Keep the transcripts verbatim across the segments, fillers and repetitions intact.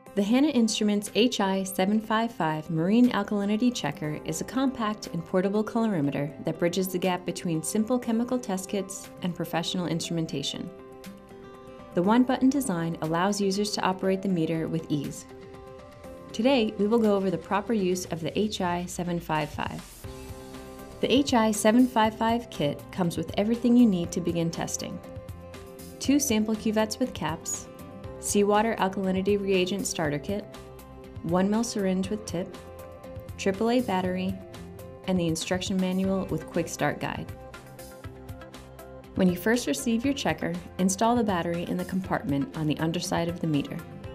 The Hanna Instruments H I seven five five Marine Alkalinity Checker is a compact and portable colorimeter that bridges the gap between simple chemical test kits and professional instrumentation. The one-button design allows users to operate the meter with ease. Today, we will go over the proper use of the H I seven five five. The H I seven five five kit comes with everything you need to begin testing. Two sample cuvettes with caps, seawater alkalinity reagent starter kit, one mil syringe with tip, triple A battery, and the instruction manual with quick start guide. When you first receive your checker, install the battery in the compartment on the underside of the meter.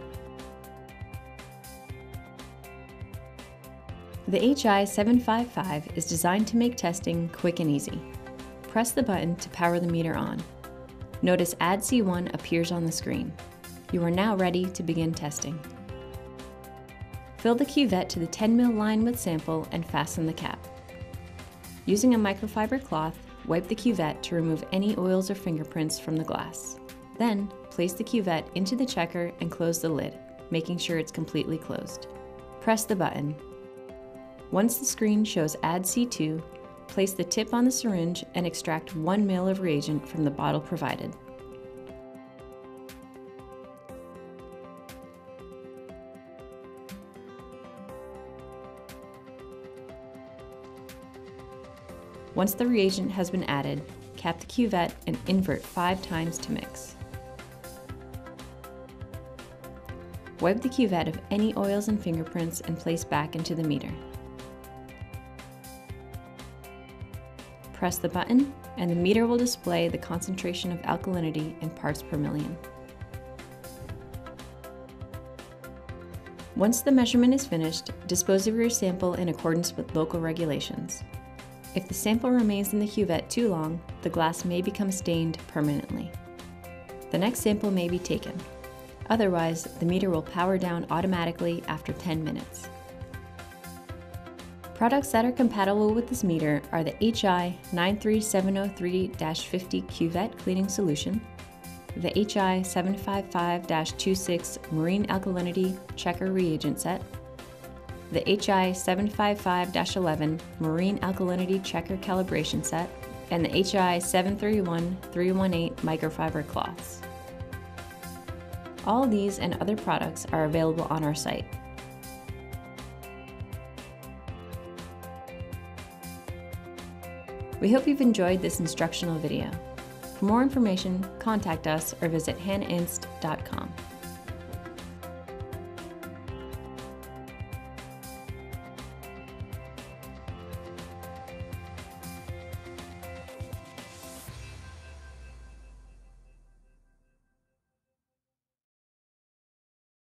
The H I seven five five is designed to make testing quick and easy. Press the button to power the meter on. Notice Add C one appears on the screen. You are now ready to begin testing. Fill the cuvette to the ten mil line with sample and fasten the cap. Using a microfiber cloth, wipe the cuvette to remove any oils or fingerprints from the glass. Then, place the cuvette into the checker and close the lid, making sure it's completely closed. Press the button. Once the screen shows Add C two, place the tip on the syringe and extract one mil of reagent from the bottle provided. Once the reagent has been added, cap the cuvette and invert five times to mix. Wipe the cuvette of any oils and fingerprints and place back into the meter. Press the button, and the meter will display the concentration of alkalinity in parts per million. Once the measurement is finished, dispose of your sample in accordance with local regulations. If the sample remains in the cuvette too long, the glass may become stained permanently. The next sample may be taken. Otherwise, the meter will power down automatically after ten minutes. Products that are compatible with this meter are the H I nine three seven oh three dash fifty Cuvette Cleaning Solution, the H I seven five five dash twenty-six Marine Alkalinity Checker Reagent Set, the H I seven five five dash eleven Marine Alkalinity Checker Calibration Set, and the H I seven three one three one eight Microfiber Cloths. All these and other products are available on our site. We hope you've enjoyed this instructional video. For more information, contact us or visit hanna inst dot com.